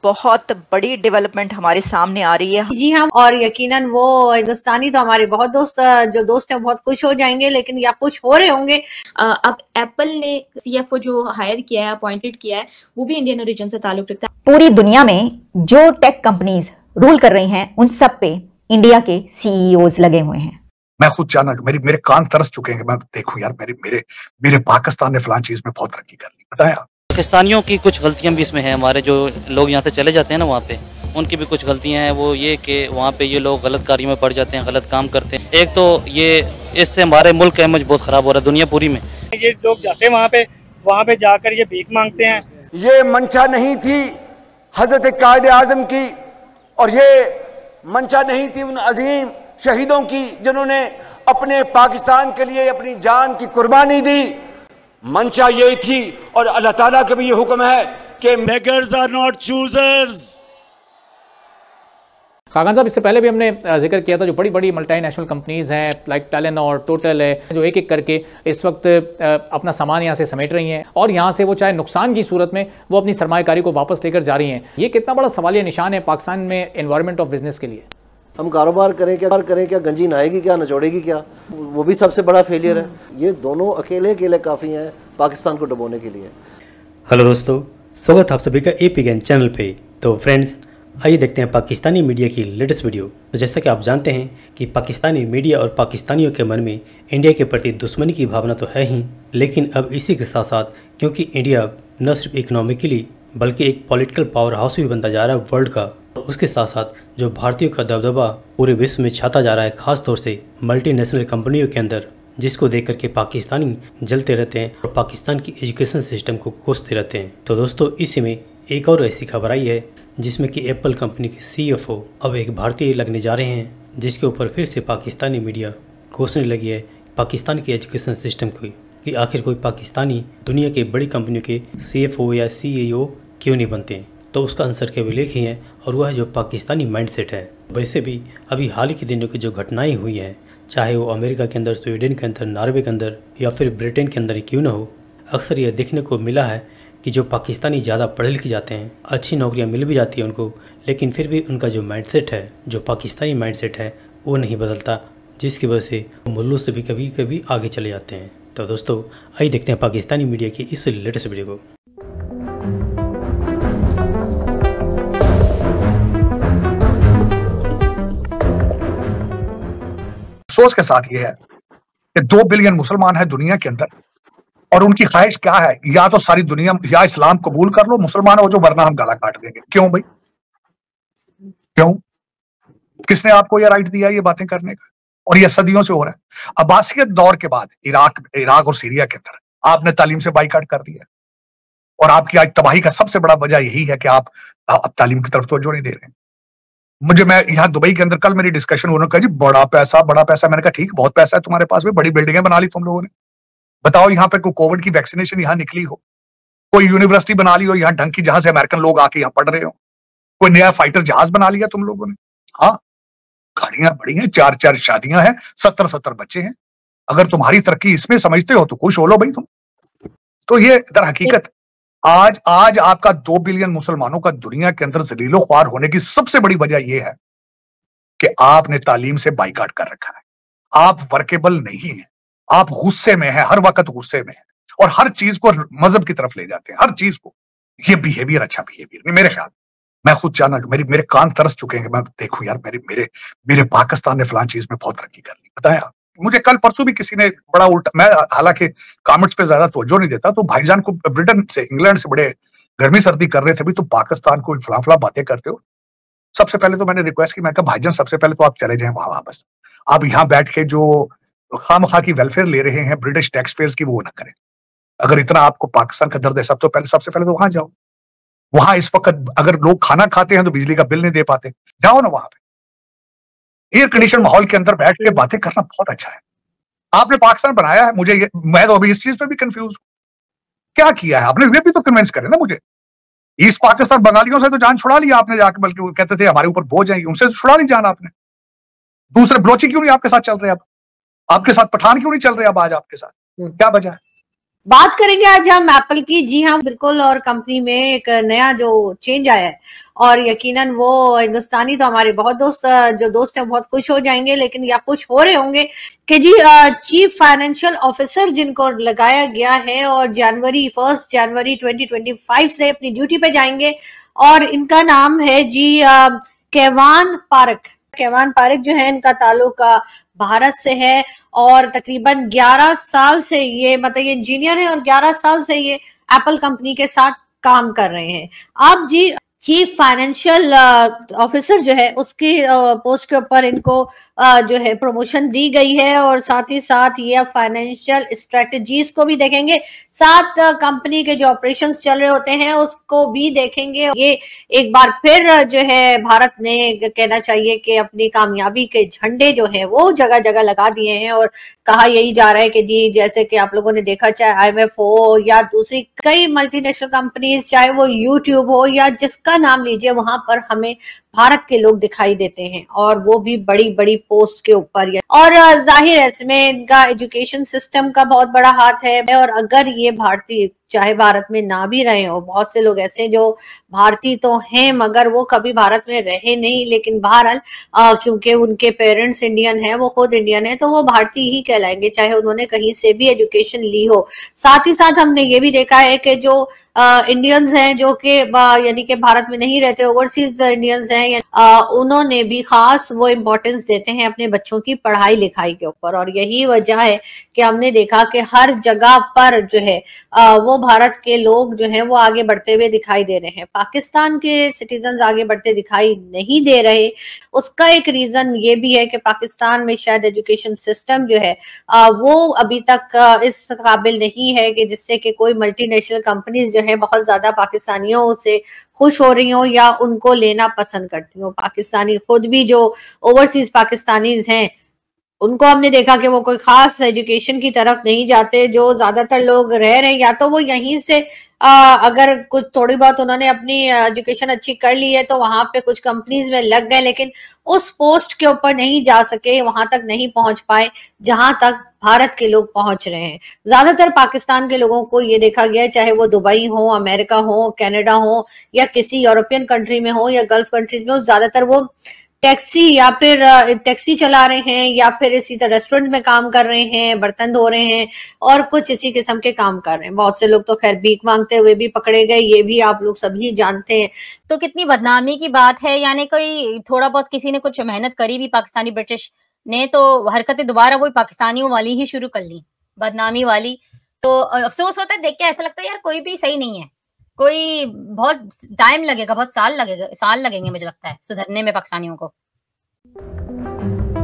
बहुत बड़ी डेवलपमेंट हमारे सामने आ रही है। जी हाँ, और यकीनन वो हिंदुस्तानी तो हमारे बहुत जो दोस्त हैं बहुत खुश हो जाएंगे, लेकिन या खुश हो रहे होंगे। अब एप्पल ने सीएफओ जो हायर किया है, अपॉइंटेड किया है, वो भी इंडियन ओरिजिन से ताल्लुक रखता है। पूरी दुनिया में जो टेक कंपनीज रूल कर रही हैं उन सब पे इंडिया के सीईओज लगे हुए हैं। मैं खुद जाना, मेरे कान तरस चुके हैं। मैं देखूं यार, मेरे पाकिस्तान ने फलान चीज में बहुत तरक्की कर ली। बताएं आप। पाकिस्तानियों की कुछ गलतियां भी इसमें हैं। हमारे जो लोग यहाँ से चले जाते हैं ना, वहाँ पे उनकी भी कुछ गलतियां हैं। वो ये कि वहाँ पे ये लोग गलत कार्यों में पड़ जाते हैं, गलत काम करते हैं। एक तो ये इससे हमारे मुल्क का इमेज बहुत ख़राब हो रहा है दुनिया पूरी में। ये लोग जाते हैं वहाँ पे जाकर ये भीख मांगते हैं। ये मंशा नहीं थी हजरत कायद आज़म की, और ये मंशा नहीं थी उन अजीम शहीदों की जिन्होंने अपने पाकिस्तान के लिए अपनी जान की कुर्बानी दी। मंशा यही थी, और अल्लाह ताला का भी ये हुक्म है कि beggars are not choosers. Khan साहब, इससे पहले भी हमने जिक्र किया था जो बड़ी बड़ी मल्टीनेशनल कंपनीज हैं लाइक टेलेनॉर, टोटल है, जो एक एक करके इस वक्त अपना सामान यहाँ से समेट रही हैं, और यहाँ से वो चाहे नुकसान की सूरत में वो अपनी सरमायाकारी को वापस लेकर जा रही हैं। ये कितना बड़ा सवालिया निशान है पाकिस्तान में एनवायरनमेंट ऑफ बिजनेस के लिए। हम कारोबार करें क्या, गंजी नहाएगी क्या, नचोड़ेगी क्या, वो भी सबसे बड़ा फेलियर है। ये दोनों अकेले काफ़ी हैं पाकिस्तान को डुबोने के लिए। हेलो दोस्तों, स्वागत है आप सभी का एपीएन चैनल पे। तो फ्रेंड्स, आइए देखते हैं पाकिस्तानी मीडिया की लेटेस्ट वीडियो। तो जैसा कि आप जानते हैं कि पाकिस्तानी मीडिया और पाकिस्तानियों के मन में इंडिया के प्रति दुश्मनी की भावना तो है ही, लेकिन अब इसी के साथ साथ क्योंकि इंडिया न सिर्फ इकोनॉमिकली बल्कि एक पॉलिटिकल पावर हाउस भी बनता जा रहा है वर्ल्ड का, और उसके साथ साथ जो भारतीयों का दबदबा पूरे विश्व में छाता जा रहा है, ख़ास तौर से मल्टीनेशनल कंपनियों के अंदर, जिसको देख करके पाकिस्तानी जलते रहते हैं और पाकिस्तान की एजुकेशन सिस्टम को कोसते रहते हैं। तो दोस्तों, इसी में एक और ऐसी खबर आई है जिसमें कि एप्पल कंपनी के सीएफओ अब एक भारतीय लगने जा रहे हैं, जिसके ऊपर फिर से पाकिस्तानी मीडिया कोसने लगी है पाकिस्तान की एजुकेशन सिस्टम को कि आखिर कोई पाकिस्तानी दुनिया के बड़ी कंपनियों के सीएफओ या सीईओ क्यों नहीं बनते हैं। तो उसका आंसर केवल एक ही है, और वह है जो पाकिस्तानी माइंडसेट है। वैसे भी अभी हाल ही के दिनों की जो घटनाएं हुई हैं, चाहे वो अमेरिका के अंदर, स्वीडन के अंदर, नॉर्वे के अंदर या फिर ब्रिटेन के अंदर ही क्यों ना हो, अक्सर यह देखने को मिला है कि जो पाकिस्तानी ज़्यादा पढ़े लिखे जाते हैं, अच्छी नौकरियां मिल भी जाती हैं उनको, लेकिन फिर भी उनका जो माइंडसेट है, जो पाकिस्तानी माइंडसेट है, वो नहीं बदलता, जिसकी वजह से मुल्लों से भी कभी कभी आगे चले जाते हैं। तो दोस्तों, आइए देखते हैं पाकिस्तानी मीडिया की इस लेटेस्ट वीडियो को। अफसोस के साथ ये है कि 2 बिलियन मुसलमान हैं दुनिया के अंदर, और उनकी ख्वाहिश क्या है, या तो सारी दुनिया या इस्लाम कबूल कर लो, मुसलमान हो जो, वरना हम गला काट देंगे। क्यों भाई, क्यों? किसने आपको यह राइट दिया ये बातें करने का? और यह सदियों से हो रहा है। अब्बासियत दौर के बाद इराक और सीरिया के अंदर आपने तालीम से बाइकाट कर दिया, और आपकी आज तबाही का सबसे बड़ा वजह यही है कि आप अब तालीम की तरफ तवज्जो नहीं दे रहे हैं। मैं यहाँ दुबई के अंदर कल मेरी डिस्कशन, उन्होंने कहा जी बड़ा पैसा। मैंने कहा ठीक, बहुत पैसा है तुम्हारे पास में, बड़ी बिल्डिंगें बना ली तुम लोगों ने। बताओ यहाँ पे कोई कोविड की वैक्सीनेशन यहाँ निकली हो, कोई यूनिवर्सिटी बना ली हो यहाँ ढंग की, जहां से अमेरिकन लोग आके यहाँ पढ़ रहे हो, कोई नया फाइटर जहाज बना लिया तुम लोगों ने। हाँ, गाड़ियां बड़ी हैं, 4 शादियां हैं, 70 बच्चे हैं। अगर तुम्हारी तरक्की इसमें समझते हो तो खुश हो लो भाई तुम। तो ये दर हकीकत आज आपका 2 बिलियन मुसलमानों का दुनिया के अंदर जलीलो ख्वार होने की सबसे बड़ी वजह यह है कि आपने तालीम से बाइकाट कर रखा है। आप वर्केबल नहीं है, आप गुस्से में है, हर वक्त गुस्से में है, और हर चीज को मजहब की तरफ ले जाते हैं, हर चीज को। ये बिहेवियर अच्छा बिहेवियर नहीं मेरे ख्याल। मैं खुद जाना, मेरे कान तरस चुके हैं। मैं देखूं यार, मेरे पाकिस्तान ने फलान चीज में बहुत तरक्की कर ली। बताएं आप। मुझे कल परसों भी किसी ने बड़ा उल्टा, मैं हालांकि कमेंट्स पे ज्यादा तवज्जो नहीं देता, तो भाईजान को ब्रिटेन से, इंग्लैंड से बड़े गर्मी सर्दी कर रहे थे भी, तो पाकिस्तान को फला बातें करते हो। सबसे पहले तो मैंने रिक्वेस्ट की, मैं कहा भाईजान सबसे पहले तो आप चले जाएं वहां वापस। आप यहाँ बैठ के जो खामखा की वेलफेयर ले रहे हैं ब्रिटिश टैक्स पेयर्स की, वो ना करें। अगर इतना आपको पाकिस्तान का दर्द है, सबसे पहले तो वहां जाओ। वहां इस वक्त अगर लोग खाना खाते हैं तो बिजली का बिल नहीं दे पाते, जाओ ना वहां पे। एयर कंडीशन माहौल के अंदर बैठ के बातें करना बहुत अच्छा है। आपने पाकिस्तान बनाया है, मैं तो अभी इस चीज पे भी कंफ्यूज हूं, क्या किया है आपने? वे भी तो कन्विंस करें ना मुझे। ईस्ट पाकिस्तान बंगालियों से तो जान छुड़ा लिया आपने जाके, बल्कि वो कहते थे हमारे ऊपर बोझ है, उनसे छुड़ा ली जान आपने। दूसरे बलोची क्यों नहीं आपके साथ चल रहे? अब आपके साथ पठान क्यों नहीं चल रहे? अब आज आपके साथ क्या वजह है? बात करेंगे आज हम एप्पल की। जी हाँ, बिल्कुल। और कंपनी में एक नया जो चेंज आया है और यकीनन वो हिंदुस्तानी तो हमारे बहुत जो दोस्त हैं बहुत खुश हो जाएंगे, लेकिन या खुश हो रहे होंगे कि जी चीफ फाइनेंशियल ऑफिसर जिनको लगाया गया है और 1 जनवरी 2025 से अपनी ड्यूटी पे जाएंगे और इनका नाम है जी केवान पारेख। केवान पारेख जो है, इनका ताल्लुक भारत से है और तकरीबन 11 साल से ये मतलब ये इंजीनियर है और 11 साल से ये एप्पल कंपनी के साथ काम कर रहे हैं। अब जी चीफ फाइनेंशियल ऑफिसर जो है उसकी पोस्ट के ऊपर इनको जो है प्रमोशन दी गई है और साथ ही साथ ये फाइनेंशियल स्ट्रेटजीज को भी देखेंगे, साथ कंपनी के जो ऑपरेशंस चल रहे होते हैं उसको भी देखेंगे। ये एक बार फिर जो है भारत ने कहना चाहिए कि अपनी कामयाबी के झंडे जो है वो जगह जगह लगा दिए हैं और कहा यही जा रहा है कि जी जैसे कि आप लोगों ने देखा, चाहे IMF हो या दूसरी कई मल्टीनेशनल कंपनीज, चाहे वो YouTube हो या जिसका नाम लीजिए, वहां पर हमें भारत के लोग दिखाई देते हैं और वो भी बड़ी बड़ी पोस्ट के ऊपर। और जाहिर है इसमें इनका एजुकेशन सिस्टम का बहुत बड़ा हाथ है और अगर ये भारतीय चाहे भारत में ना भी रहे हो, बहुत से लोग ऐसे जो भारतीय तो हैं मगर वो कभी भारत में रहे नहीं, लेकिन बहरहाल क्योंकि उनके पेरेंट्स इंडियन है, वो खुद इंडियन है, तो वो भारतीय ही कहलाएंगे चाहे उन्होंने कहीं से भी एजुकेशन ली हो। साथ ही साथ हमने ये भी देखा है कि जो इंडियंस हैं जो कि यानी कि भारत में नहीं रहते, ओवरसीज इंडियंस हैं, उन्होंने भी खास वो इम्पोर्टेंस देते हैं अपने बच्चों की पढ़ाई लिखाई के ऊपर। और यही वजह है कि हमने देखा कि हर जगह पर जो है वो भारत के लोग जो हैं वो आगे बढ़ते हुए दिखाई दे रहे हैं, पाकिस्तान के सिटीजन्स आगे बढ़ते दिखाई नहीं दे रहे। उसका एक रीजन ये भी है कि पाकिस्तान में शायद एजुकेशन सिस्टम जो है वो अभी तक इस काबिल नहीं है कि जिससे कि कोई मल्टीनेशनल कंपनीज जो है बहुत ज्यादा पाकिस्तानियों से खुश हो रही हो या उनको लेना पसंद करती हो। पाकिस्तानी खुद भी जो ओवरसीज पाकिस्तानीज हैं उनको हमने देखा कि वो कोई खास एजुकेशन की तरफ नहीं जाते। जो ज्यादातर लोग रह रहे हैं या तो वो यहीं से अगर कुछ थोड़ी बहुत उन्होंने अपनी एजुकेशन अच्छी कर ली है तो वहां पे कुछ कंपनीज में लग गए, लेकिन उस पोस्ट के ऊपर नहीं जा सके, वहां तक नहीं पहुंच पाए जहां तक भारत के लोग पहुंच रहे हैं। ज्यादातर पाकिस्तान के लोगों को ये देखा गया है, चाहे वो दुबई हो, अमेरिका हो, कनाडा हो या किसी यूरोपियन कंट्री में हो या गल्फ कंट्रीज में हो, ज्यादातर वो टैक्सी या फिर टैक्सी चला रहे हैं या फिर इसी तरह रेस्टोरेंट में काम कर रहे हैं, बर्तन धो रहे हैं और कुछ इसी किस्म के काम कर रहे हैं। बहुत से लोग तो खैर भीख मांगते हुए भी पकड़े गए, ये भी आप लोग सभी जानते हैं। तो कितनी बदनामी की बात है, यानी कोई थोड़ा बहुत किसी ने कुछ मेहनत करी भी पाकिस्तानी ब्रिटिश ने तो हरकतें दोबारा वही पाकिस्तानियों वाली ही शुरू कर ली, बदनामी वाली। तो अफसोस होता है देख के, ऐसा लगता है यार कोई भी सही नहीं है, कोई बहुत टाइम लगेगा, बहुत साल लगेंगे मुझे लगता है सुधरने में पाकिस्तानियों को।